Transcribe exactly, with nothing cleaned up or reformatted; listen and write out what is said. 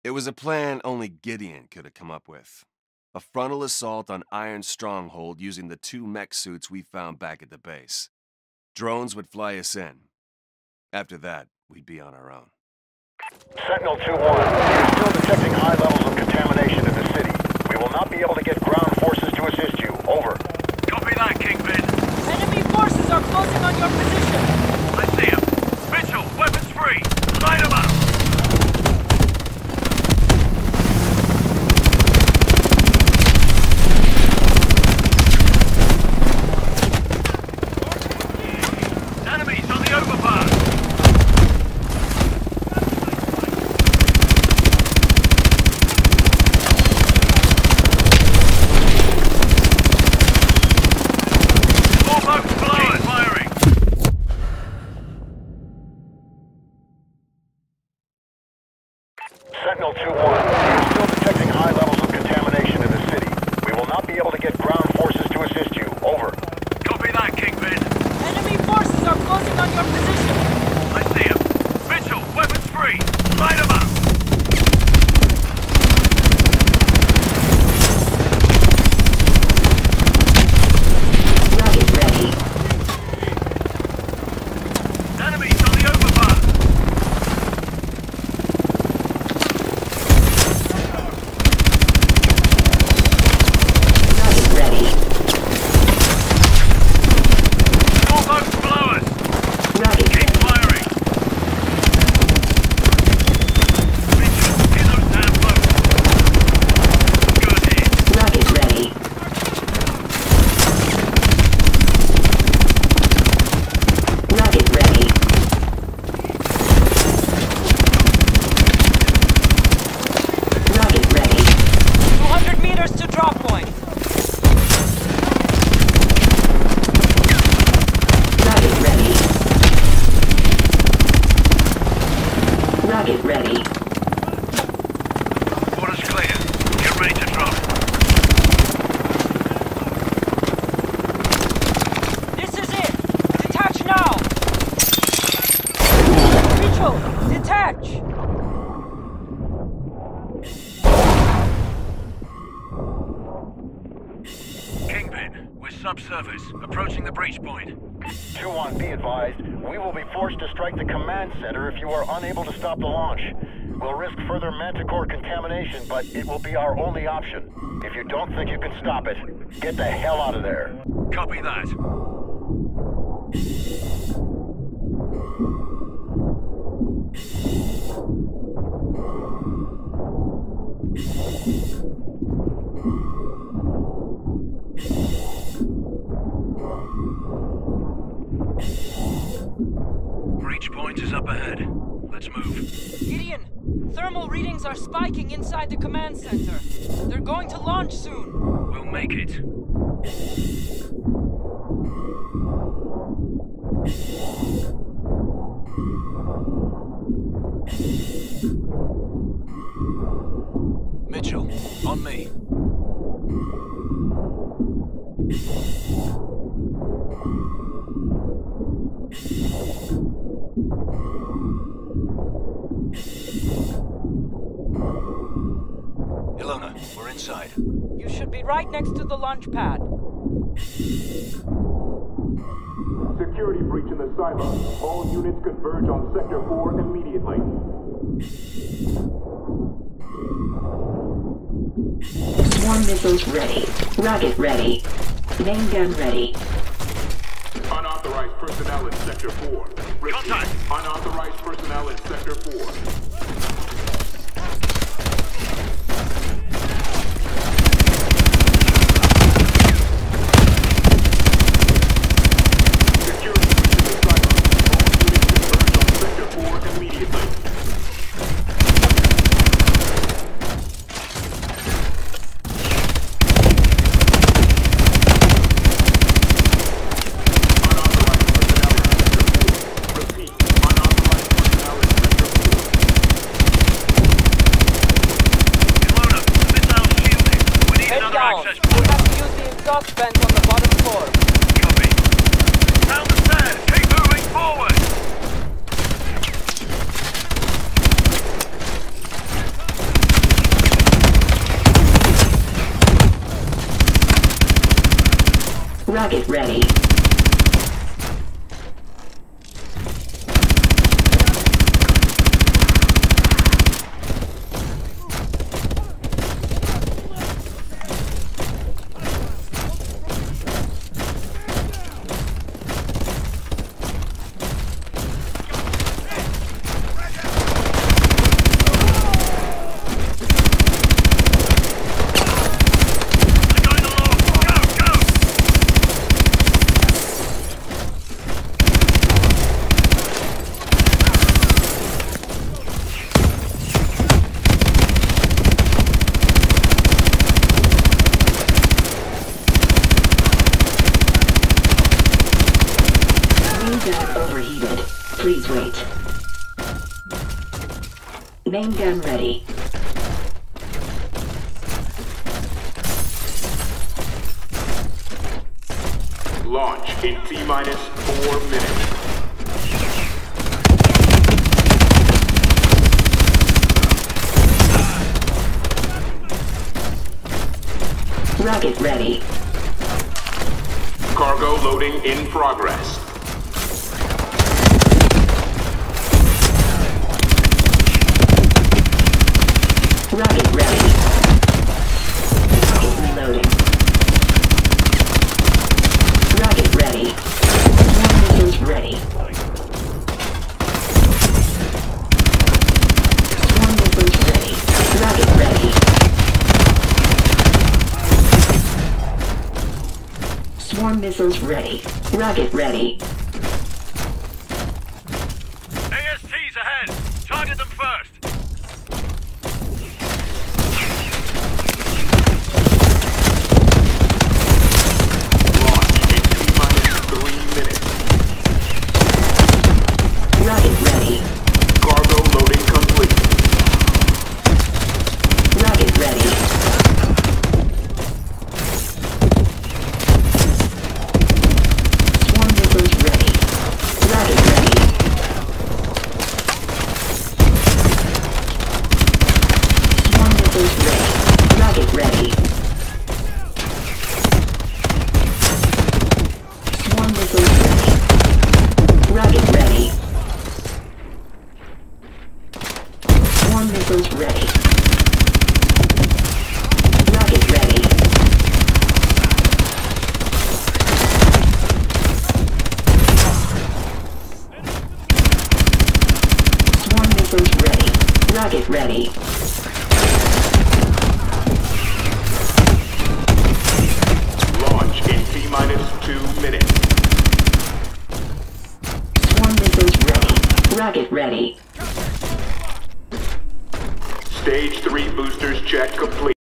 It was a plan only Gideon could have come up with. A frontal assault on Iron Stronghold using the two mech suits we found back at the base. Drones would fly us in. After that, we'd be on our own. Sentinel two one, you're still detecting high levels of contamination in the city. We will not be able to get ground forces to assist you. Over. Copy that, Kingpin. Enemy forces are closing on your position. I see him. Mitchell, weapons free. Light him up. Enemies on the overpass. Sentinel two one, you're still detecting high levels of contamination in the city. We will not be able to get ground forces to assist you. Over. Copy that, Kingpin. Enemy forces are closing on your position. I see him. Mitchell, weapons free. Light him up. Rocket ready. Enemies on the overpass. Rocket ready. Order's clear. Get ready to drop. This is it. Detach now. Mitchell, detach. Kingpin, we're subsurface, approaching the breach point. two one, be advised, we will be forced to strike the command center if you are unable to stop the launch. We'll risk further Manticore contamination, but it will be our only option. If you don't think you can stop it, get the hell out of there. Copy that. Breach point is up ahead. Let's move. Gideon, thermal readings are spiking inside the command center. They're going to launch soon. We'll make it. Mitchell, on me. Ilona, we're inside. You should be right next to the launch pad. Security breach in the silo. All units converge on Sector four immediately. Swarm missiles ready. Rocket ready. Main gun ready. Unauthorized personnel in Sector four. Repeat. Contact! Unauthorized personnel in Sector four. Exhaust vent on the bottom floor. Copy. Down the stairs. Keep moving forward. Rocket ready. Overheated. Please wait. Main gun ready. Launch in T-minus four minutes. Rocket ready. Cargo loading in progress. Rocket ready. Rocket reloading. Rocket ready. Swarm missiles ready. Swarm missiles ready. Rocket ready. Swarm missiles ready. Rocket ready. A S Ts ahead! Target them first! Rocket ready. Cargo loading complete. Rocket ready. Swarm missiles ready. Rocket ready. Swarm missiles ready. Rocket ready. Swarm missiles ready. Rocket ready. Swarm missiles ready. Rocket ready. Swarm missiles ready. Rocket ready. Launch in T-minus two minutes. Swarm missiles ready. Rocket ready. Stage three boosters check complete.